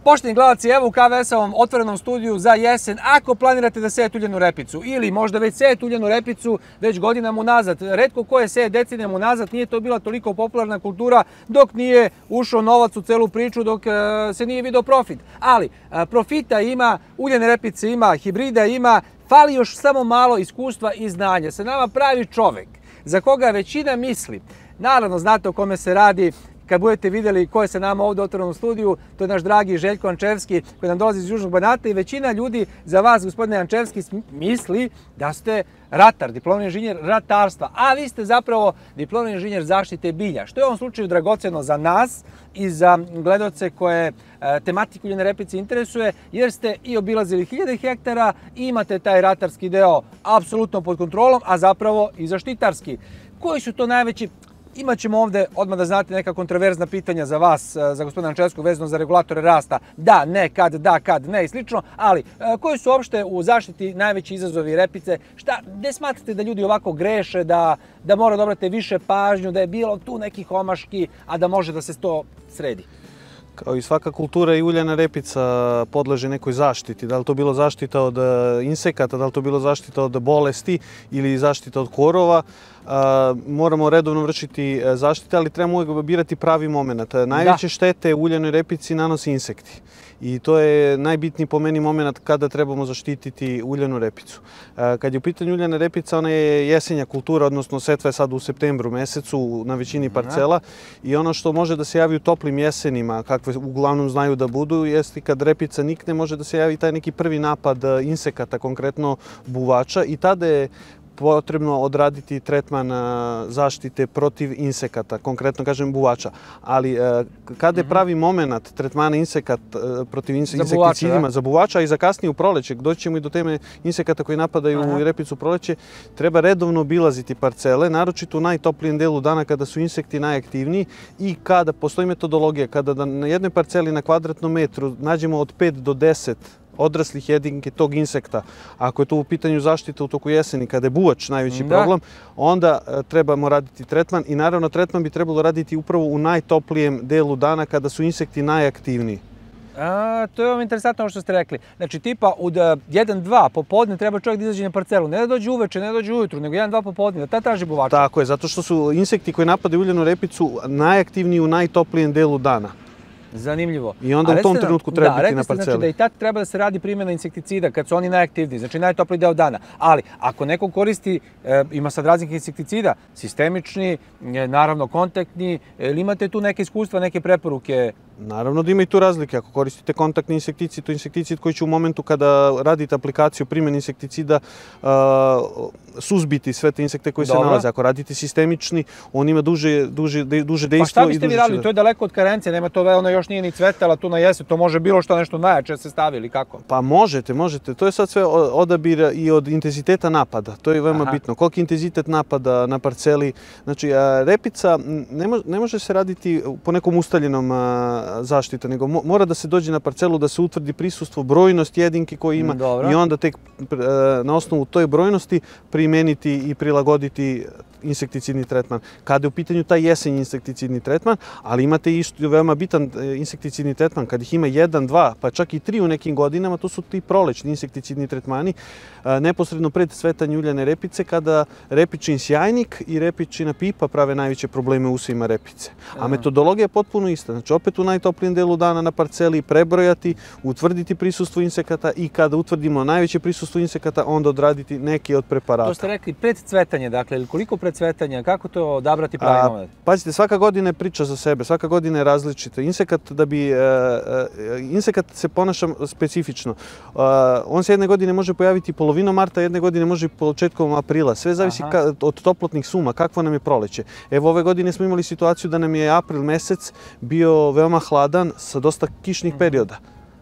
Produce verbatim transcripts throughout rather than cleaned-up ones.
Poštovani gledalci, evo u K V S-ovom otvorenom studiju za jesen, ako planirate da sejete uljanu repicu ili možda već sejete uljanu repicu već godinama unazad, retko ko je seje decenijama unazad, nije to bila toliko popularna kultura dok nije ušao novac u celu priču, dok se nije video profit. Ali profita ima, uljane repice ima, hibrida ima, fali još samo malo iskustva i znanja. Sa nama pravi čovek za koga većina misli. Naravno, znate o kome se radi. Kad budete vidjeli ko je sa nama ovdje u otvorenom studiju, to je naš dragi Željko Ančevski koji nam dolazi iz Južnog Banata i većina ljudi za vas, gospodine Ančevski, misli da ste ratar, diplomirani inženjer ratarstva, a vi ste zapravo diplomirani inženjer zaštite bilja, što je u ovom slučaju dragoceno za nas i za gledaoce koje tematiku uljane repice interesuje, jer ste i obilazili hiljade hektara i imate taj ratarski deo apsolutno pod kontrolom, a zapravo i zaštitarski. Koji su to najveći? Imaćemo ovdje, odmah da znate, neka kontroverzna pitanja za vas, za gospodina Ančevskog, vezano za regulatore rasta. Da, ne, kad, da, kad, ne i slično. Ali, koji su uopšte u zaštiti najveći izazovi repice? Šta, gde smatrate da ljudi ovako greše, da, da mora da obrate više pažnju, da je bilo tu nekih omaški, a da može da se to sredi? Kao i svaka kultura, i uljana repica podleže nekoj zaštiti. Da li to bilo zaštita od insekata, da li to bilo zaštita od bolesti ili zaštita od korova. Moramo redovno vršiti zaštite, ali trebamo uvijek birati pravi moment. Najveće štete uljanoj repici nanosi insekti. I to je najbitniji po meni moment kada trebamo zaštititi uljanu repicu. Kad je u pitanju uljana repica, ona je jesenja kultura, odnosno setva je sad u septembru mesecu na većini parcela. I ono što može da se javi u toplim jesenima, kakve uglavnom znaju da budu, jeste kad repica nikne, može da se javi taj neki prvi napad insekata, konkretno buvača. I tada je potrebno odraditi tretman zaštite protiv insekata, konkretno kažem buvača. Ali kada je pravi moment tretmana insekat protiv insekticidima za buvača i za kasnije u proleće, doći ćemo i do teme insekata koji napadaju repicu u proleće, treba redovno obilaziti parcele, naročito u najtoplijem delu dana kada su insekti najaktivniji i kada postoji metodologija, kada na jednoj parceli na kvadratnom metru nađemo od pet do deset odraslih jedinke tog insekta. Ako je to u pitanju zaštita u toku jeseni, kada je buvač najveći problem, onda trebamo raditi tretman i naravno tretman bi trebalo raditi upravo u najtoplijem delu dana kada su insekti najaktivniji. To je vam interesantno ovo što ste rekli. Znači tipa od jedan dva popodne treba čovjek da izađe na parcelu. Ne da dođe uveče, ne da dođe ujutru, nego jedan dva popodne, da ta traži buvača. Tako je, zato što su insekti koji napadaju uljanu repicu najaktivniji u najtoplijem delu dana. Zanimljivo. I onda u tom trenutku treba biti na parceli. Znači da i tad treba da se radi primjena insekticida kad su oni najaktivniji, znači najtopliji deo dana. Ali ako neko koristi, ima sad raznih insekticida, sistemični, naravno kontaktni, ili imate tu neke iskustva, neke preporuke? Naravno da ima i tu razlike. Ako koristite kontaktni insekticid, to je insekticid koji će u momentu kada radite aplikaciju primjene insekticida suzbiti sve te insekte koji se nalaze. Ako radite sistemični, on ima duže dejstvo. Pa šta biste vi radili? To je daleko od karencije, nema to, ono još nije ni cvetala tu na jesen, to može bilo što nešto najjače se stavi ili kako? Pa možete, možete. To je sad sve odabir i od intenziteta napada. To je veoma bitno. Koliki intenzitet napada na parceli. Znači, repica ne može se raditi po nekom ustaljenom zaštita, nego mora da se dođe na parcelu da se utvrdi prisustvo, brojnost jedinke koje ima i onda tek na osnovu toj brojnosti primeniti i prilagoditi insekticidni tretman. Kada je u pitanju taj jesenji insekticidni tretman, ali imate isto veoma bitan insekticidni tretman. Kad ih ima jedan, dva, pa čak i tri u nekim godinama, to su ti prolećni insekticidni tretmani, neposredno pred cvetanje uljane repice, kada repičin sjajnik i repičina pipa prave najveće probleme u usevima repice. A metodologija je potpuno ista. Znači, opet u najtoplijem delu dana na parceli prebrojati, utvrditi prisustvo insekata i kada utvrdimo najveće prisustvo insekata, onda odraditi neki od preparata. To ste rekli pred cvetanje, dakle, ili koliko pred cvetanje, kako to odabrati pravi moment? Pazite, svaka godina je priča za sebe, svaka godina je različita. Insekat, da bi, insekat se ponaša specifično. On se jedne godine može pojaviti polovinom marta, jedne godine može početkom aprila. Sve zavisi od toplotnih suma, kakvo nam je proleće. Evo, ove godine smo imali situaciju da nam je april mesec bio veoma hladan sa dosta kišnih perioda.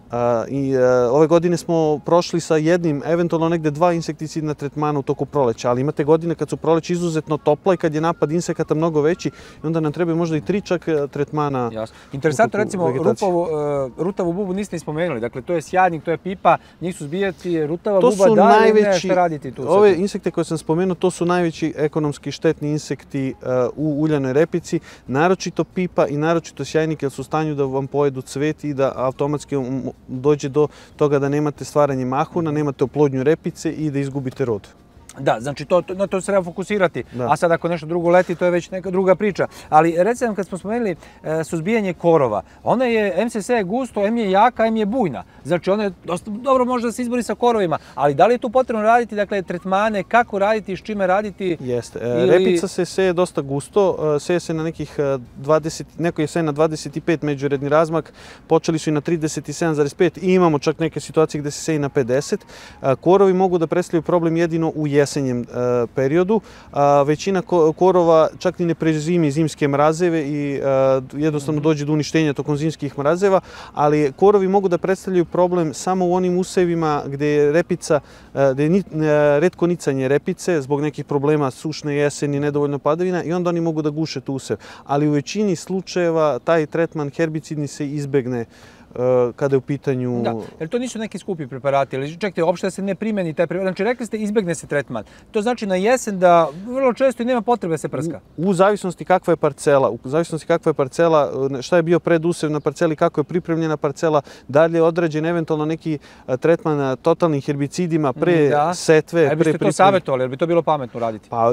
I ove godine smo prošli sa jednim, eventualno negde dva insekticidna tretmana u toku proleća, ali imate godine kad su proleće izuzetno topla i kad je napad insekata mnogo veći i onda nam treba možda i tri čak tretmana. Jasno. Interesantno, recimo, rupavu, rutavu bubu niste ispomenuli, dakle to je sjajnik, to je pipa, njih suzbijati, rutava buba, da li ne, šta raditi tu? Ove insekte koje sam spomenuo, to su najveći ekonomski štetni insekti u uljanoj repici, naročito pipa i naročito sjajnik, jer su u stanju da vam pojedu cvet i da automatski dođe do toga da nemate stvaranje mahuna, nemate oplodnju repice i da izgubite rod. Da, znači na to se treba fokusirati, a sad ako nešto drugo leti, to je već neka druga priča. Ali recimo kad smo spomenuli suzbijanje korova, ona je, em se seje gusto, em je jaka, em je bujna. Znači ona je dosta dobro može da se izbori sa korovima, ali da li je tu potrebno raditi, dakle, tretmane, kako raditi i s čime raditi? Jeste. Repica se seje dosta gusto, seje se na nekih dvadeset, neko je seje na dvadeset pet međuredni razmak, počeli su i na trideset sedam zarez pet i imamo čak neke situacije gde se seje na pedeset. Korovi mogu da predstavljaju problem jedino u jesenjem periodu. Većina korova čak ni ne prezimi zimske mrazeve i jednostavno dođe do uništenja tokom zimskih mrazeva, ali korovi mogu da predstavljaju problem samo u onim usevima gde je repica, gde je retko nicanje repice zbog nekih problema sušne jeseni, nedovoljno padavina i onda oni mogu da guše tu usev. Ali u većini slučajeva taj tretman herbicidni se izbegne kada je u pitanju... Da, jer to nisu neki skupi preparati, ali čekajte, uopšte da se ne primeni taj preparat. Znači, rekli ste, izbegne se tretman. To znači na jesen da vrlo često i nema potrebe da se prska. U zavisnosti kakva je parcela, u zavisnosti kakva je parcela, šta je bio predusev na parceli, kako je pripremljena parcela, da li je odrađen eventualno neki tretman totalnim herbicidima pre setve, pre pripreme. A biste to savjetovali, jer bi to bilo pametno raditi? Pa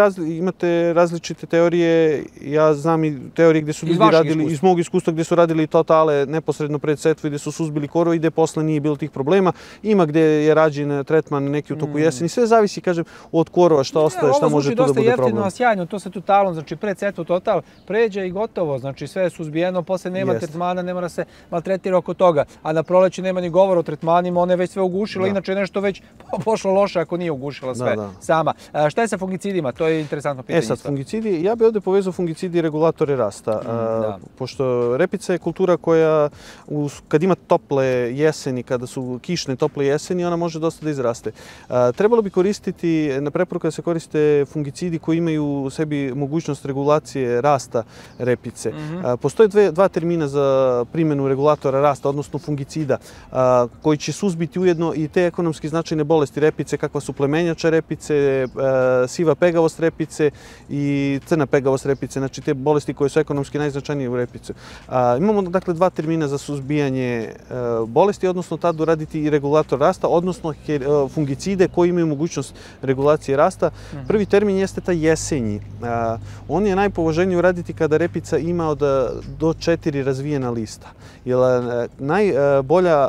imate različite teorije, ja znam i teorije gde su ljudi radili, iz mog iskustva gde su radili totale neposredno pre setvu i gde su suzbili korove i gde posle nije bilo tih problema. Ima gde je rađen tretman neki u toku jeseni. Sve zavisi, kažem, od korova šta ostaje, šta može tu da bude problem. Ovo zvuči dosta jeftino, sjajno, to se totalno, znači pred setvu total pređe i gotovo, znači sve je suzbijeno, posle nema tretmana, ne mora se maltretira oko toga. A na proleću nema ni govora o tretmanima, ona je već sve ugušila, inače je nešto već pošlo loše ako nije ugušila sve sama. Šta je sa fungicidima? To je interesantno pitanje. E sad, fungicidi, ja bih ovde povezao fungicidi i regulatore rasta. Pošto repica je kultura koja kad ima tople jeseni, kada su kišne tople jeseni, ona može dosta da izraste. Trebalo bi koristiti, na preporuka da se koriste fungicidi koji imaju u sebi mogućnost regulacije rasta repice. Postoje dva termina za primjenu regulatora rasta, odnosno fungicida, koji će suzbiti ujedno i te ekonomski značajne bolesti repice, kakva su plemenjača repice, siva pegavost repice i crna pegavost repice, znači te bolesti koje su ekonomski najznačajnije u repicu. Imamo dakle dva termina za suzbijanje bolesti, odnosno tad uraditi i regulator rasta, odnosno fungicide koji imaju mogućnost regulacije rasta. Prvi termin jeste taj jesenji. On je najpovoženiji uraditi kada repica ima od do četiri razvijena lista. Jer najbolja,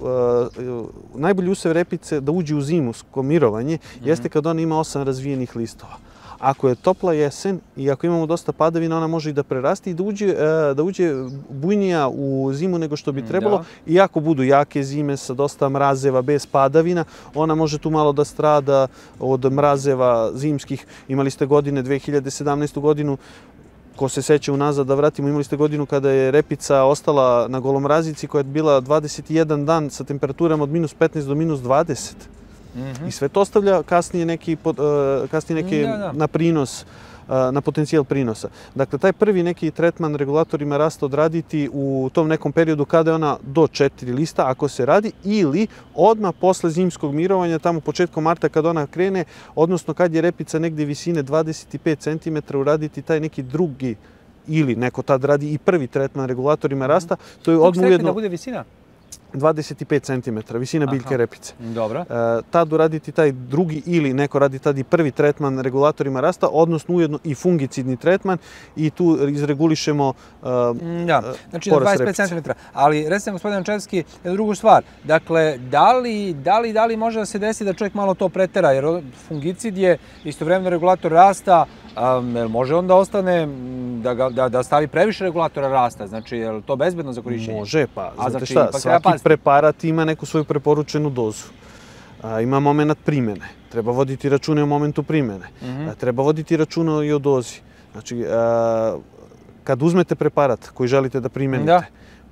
najbolji usev repice da uđe u zimsko mirovanje jeste kad ona ima osam razvijenih listova. Ako je topla jesen i ako imamo dosta padavina, ona može i da prerasti i da uđe bujnija u zimu nego što bi trebalo. I ako budu jake zime sa dosta mrazeva bez padavina, ona može tu malo da strada od mrazeva zimskih. Imali ste godine dve hiljade sedamnaestu godinu, ko se seća unazad da vratimo, imali ste godinu kada je repica ostala na golomrazici koja je bila dvadeset jedan dan sa temperaturama od minus petnaest do minus dvadeset. I sve to ostavlja kasnije neki na prinos, na potencijal prinosa. Dakle, taj prvi neki tretman regulatorima rasta odraditi u tom nekom periodu kada je ona do četiri lista, ako se radi, ili odmah posle zimskog mirovanja, tamo početkom marta kada ona krene, odnosno kad je repica negde visine dvadeset pet centimetara, uraditi taj neki drugi, ili neko tad radi i prvi tretman regulatorima rasta. Kako ste rekli da bude visina? dvadeset pet centimetara, visina biljke repice. Dobro. Tad uraditi taj drugi ili neko radi tad i prvi tretman regulatorima rasta, odnosno ujedno i fungicidni tretman i tu izregulišemo porast repice. Da, znači na dvadeset pet centimetara. Ali recimo, gospodin Ančevski, jednu drugu stvar. Dakle, da li može da se desi da čovjek malo to pretera, jer fungicid je istovremeno regulator rasta, može on da ostane, da stavi previše regulatora rasta? Znači, je li to bezbedno za korišćenje? Može, pa znate šta, svaki preparat ima neku svoju preporučenu dozu. Ima moment primjene. Treba voditi račune o momentu primjene. Treba voditi račune i o dozi. Znači, kad uzmete preparat koji želite da primjenite,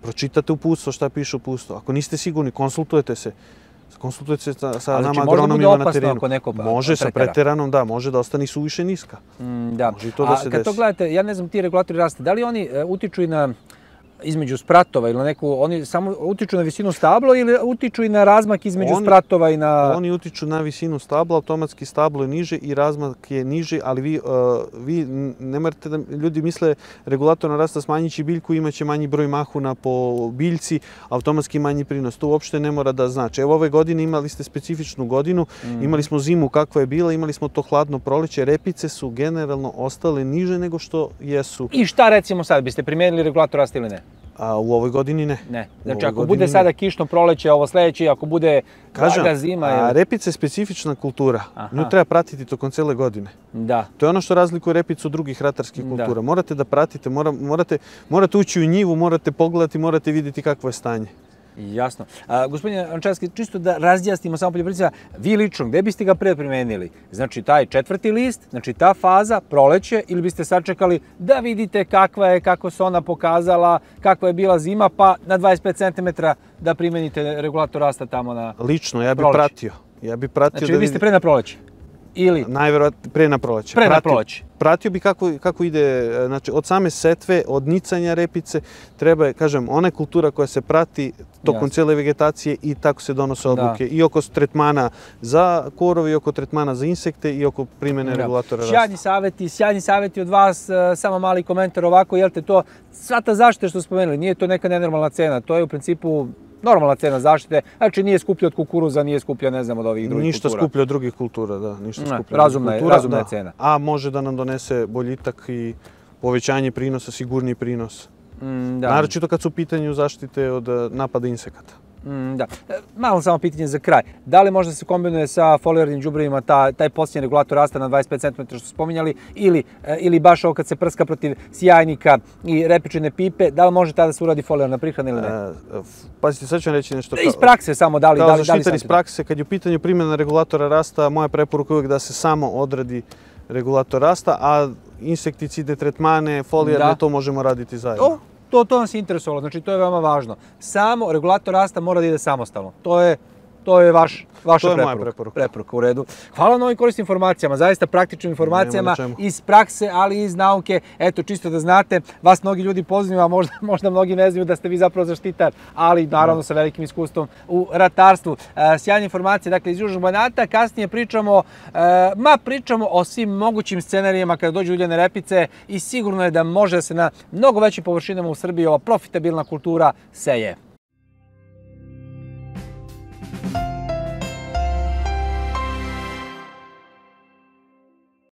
pročitate uputstvo šta piše uputstvo. Ako niste sigurni, konsultujete se. Konsultujete se sa, sa Ali nama znači, agronomima na terenu. može da bude opasno ako neko Može sa pretera. preteranom, da, može da ostane suviše niska. Mm, da. Može i to da A se kad desi. to gledate, ja ne znam, ti regulatori rasta, da li oni e, utiču i na između spratova ili na neku, oni samo utiču na visinu stabla ili utiču i na razmak između Oni- spratova i na... Oni utiču na visinu stabla, automatski stablo je niže i razmak je niži, ali vi, uh, vi n- ne morate da ljudi misle regulatorno rasta smanjići biljku, imaće manji broj mahuna po biljci, automatski manji prinos. To uopšte ne mora da znači. Evo ove godine imali ste specifičnu godinu, imali smo zimu kakva je bila, imali smo to hladno proleće, repice su generalno ostale niže nego što jesu. I šta recimo sad, biste primijenili regulator rasta ili ne? A u ovoj godini ne. Ne. U Znači ovoj ako godini bude ne. sada kišno proleće, ovo sljedeće, ako bude blaga zima... a ili- repica je specifična kultura. Aha. Nju treba pratiti tokom cele godine. Da. To je ono što razlikuje repicu od drugih ratarskih Da. kultura. Morate da pratite, mora, morate, morate ući u njivu, morate pogledati, morate vidjeti kakvo je stanje. Jasno. A, gospodine Ančarski, čisto da razjasnimo samo poljoprivrednicima, vi lično, gde biste ga pre primenili? Znači taj četvrti list, znači ta faza, proleće, ili biste sačekali da vidite kakva je, kako se ona pokazala, kakva je bila zima, pa na dvadeset pet centimetara da primenite regulator rasta tamo na... Lično, ja bih Proleće. pratio. Ja bih pratio Znači da vi biste vidim- pre na proleće? Ili? Najverovatnije pre na proleće. Pre na Pratio- proleće. Pratio bi kako, kako ide, znači od same setve, od nicanja repice, treba je, kažem, ona je kultura koja se prati tokom Jasno. cijele vegetacije i tako se donose odluke. I oko tretmana za korov, i oko tretmana za insekte, i oko primjene Da. regulatora rasta. Sjajni savjeti, sjajni savjeti od vas, e, samo mali komentar ovako, jel te to, sva ta zaštita što spomenuli, nije to neka nenormalna cena, to je u principu normalna cena zaštite, znači nije skuplja od kukuruza, nije skuplja, ne znam, od ovih drugih Ništa kultura. skuplje od drugih kultura, da, ništa Ne, skuplje. od razumna drugih je- kultura, razumna je da. cena. A može da nam donese boljitak i povećanje prinosa, sigurniji prinos. Mm, da. Naročito kad su u pitanju zaštite od eh, napada insekata. Mm, da. E, Malo samo pitanje za kraj. Da li možda se kombinuje sa folijarnim đubrevima ta, taj posljednji regulator rasta na dvadeset pet centimetara što ste spominjali ili, e, ili baš ovo kad se prska protiv sjajnika i repičine pipe, da li može tada da se uradi folijarna prihrana ili ne? E, f- pazite, sad ću vam reći nešto. Iz prakse samo, da li, Kao da li, da li zaštitar iz savjetujete? prakse, kad je u pitanju primjena regulatora rasta, moja preporuka je uvijek da se samo odradi regulator rasta, a insekticide, tretmane, folijarne, Da. to možemo raditi zajedno. O, to, to nas je interesovalo, znači to je veoma važno. Samo regulator rasta mora da ide samostalno. To je, to je vaš, vaša To je moja preporuka. preporuka. Preporuka, u redu. Hvala na ovim korisnim informacijama, zaista praktičnim informacijama na čemu. iz prakse, ali i iz nauke. Eto, čisto da znate, vas mnogi ljudi poznaju, a možda, možda mnogi ne znaju da ste vi zapravo zaštitar, ali naravno sa velikim iskustvom u ratarstvu. E, sjajne informacije, dakle, iz Južnog Banata. Kasnije pričamo, e, ma pričamo o svim mogućim scenarijima kada dođu uljane repice i sigurno je da može da se na mnogo većim površinama u Srbiji ova profitabilna kultura seje.